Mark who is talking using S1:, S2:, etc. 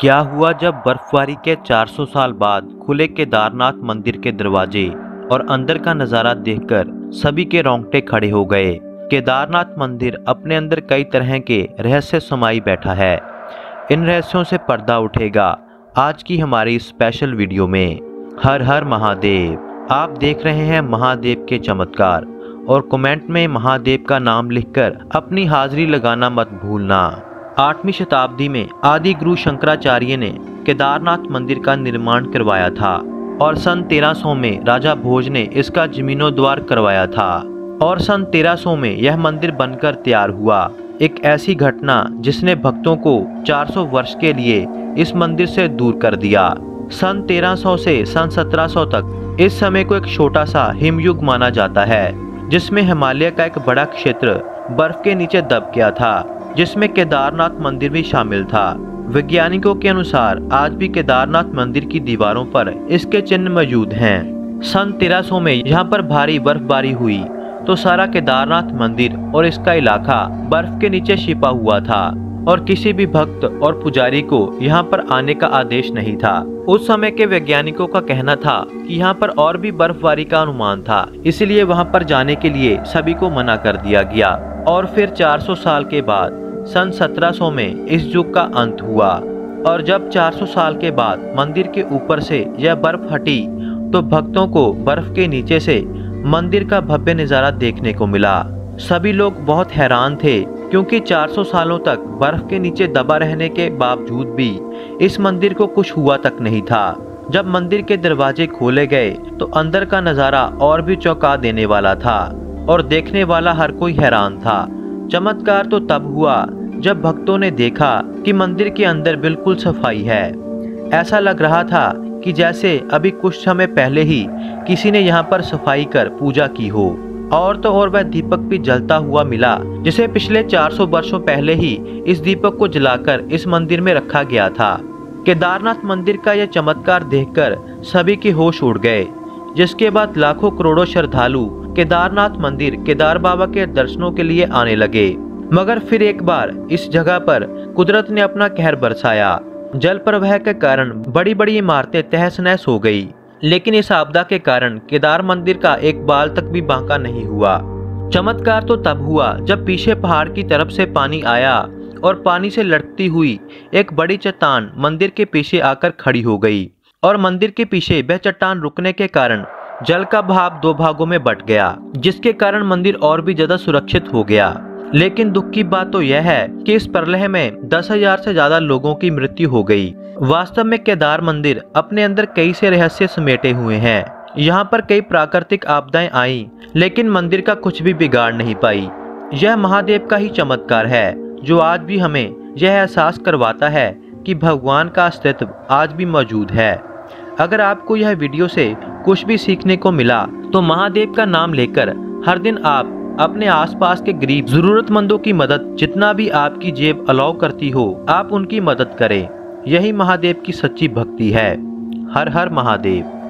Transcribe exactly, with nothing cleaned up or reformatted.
S1: क्या हुआ जब बर्फबारी के चार सौ साल बाद खुले केदारनाथ मंदिर के दरवाजे और अंदर का नज़ारा देखकर सभी के रोंगटे खड़े हो गए। केदारनाथ मंदिर अपने अंदर कई तरह के रहस्य समाई बैठा है। इन रहस्यों से पर्दा उठेगा आज की हमारी स्पेशल वीडियो में। हर हर महादेव। आप देख रहे हैं महादेव के चमत्कार और कमेंट में महादेव का नाम लिखकर अपनी हाजिरी लगाना मत भूलना। आठवीं शताब्दी में आदि गुरु शंकराचार्य ने केदारनाथ मंदिर का निर्माण करवाया था और सन तेरह सौ में राजा भोज ने इसका जमीनोद्वार करवाया था और सन तेरह सौ में यह मंदिर बनकर तैयार हुआ। एक ऐसी घटना जिसने भक्तों को चार सौ वर्ष के लिए इस मंदिर से दूर कर दिया। सन तेरह सौ से सन सत्रह सौ तक इस समय को एक छोटा सा हिमयुग माना जाता है, जिसमें हिमालय का एक बड़ा क्षेत्र बर्फ के नीचे दब गया था, जिसमें केदारनाथ मंदिर भी शामिल था। वैज्ञानिकों के अनुसार आज भी केदारनाथ मंदिर की दीवारों पर इसके चिन्ह मौजूद हैं। सन तेरह सौ में यहाँ पर भारी बर्फबारी हुई तो सारा केदारनाथ मंदिर और इसका इलाका बर्फ के नीचे छिपा हुआ था और किसी भी भक्त और पुजारी को यहाँ पर आने का आदेश नहीं था। उस समय के वैज्ञानिकों का कहना था कि यहाँ पर और भी बर्फबारी का अनुमान था, इसलिए वहाँ पर जाने के लिए सभी को मना कर दिया गया। और फिर चार सौ साल के बाद सन सत्रह सौ में इस युग का अंत हुआ और जब चार सौ साल के बाद मंदिर के ऊपर से यह बर्फ हटी तो भक्तों को बर्फ के नीचे से मंदिर का भव्य नज़ारा देखने को मिला। सभी लोग बहुत हैरान थे क्योंकि चार सौ सालों तक बर्फ के नीचे दबा रहने के बावजूद भी इस मंदिर को कुछ हुआ तक नहीं था। जब मंदिर के दरवाजे खोले गए तो अंदर का नज़ारा और भी चौंका देने वाला था और देखने वाला हर कोई हैरान था। चमत्कार तो तब हुआ जब भक्तों ने देखा कि मंदिर के अंदर बिल्कुल सफाई है। ऐसा लग रहा था कि जैसे अभी कुछ समय पहले ही किसी ने यहाँ पर सफाई कर पूजा की हो। और तो और वह दीपक भी जलता हुआ मिला जिसे पिछले चार सौ वर्षों पहले ही इस दीपक को जलाकर इस मंदिर में रखा गया था। केदारनाथ मंदिर का यह चमत्कार देखकर सभी के होश उड़ गए, जिसके बाद लाखों करोड़ों श्रद्धालु केदारनाथ मंदिर केदार बाबा के दर्शनों के लिए आने लगे। मगर फिर एक बार इस जगह पर कुदरत ने अपना कहर बरसाया। जल प्रवाह के कारण बड़ी बड़ी इमारतें तहस नहस हो गई, लेकिन इस आपदा के कारण केदार मंदिर का एक बाल तक भी बांका नहीं हुआ। चमत्कार तो तब हुआ जब पीछे पहाड़ की तरफ से पानी आया और पानी से लटकती हुई एक बड़ी चट्टान मंदिर के पीछे आकर खड़ी हो गई और मंदिर के पीछे वह चट्टान रुकने के कारण जल का बहाव दो भागों में बट गया, जिसके कारण मंदिर और भी ज्यादा सुरक्षित हो गया। लेकिन दुख की बात तो यह है कि इस प्रलय में दस हजार से ज्यादा लोगों की मृत्यु हो गई। वास्तव में केदार मंदिर अपने अंदर कई से रहस्य समेटे हुए हैं। यहाँ पर कई प्राकृतिक आपदाएं आई लेकिन मंदिर का कुछ भी बिगाड़ नहीं पाई। यह महादेव का ही चमत्कार है जो आज भी हमें यह एहसास करवाता है कि भगवान का अस्तित्व आज भी मौजूद है। अगर आपको यह वीडियो से कुछ भी सीखने को मिला तो महादेव का नाम लेकर हर दिन आप अपने आसपास के गरीब जरूरतमंदों की मदद, जितना भी आपकी जेब अलाउ करती हो, आप उनकी मदद करें। यही महादेव की सच्ची भक्ति है। हर हर महादेव।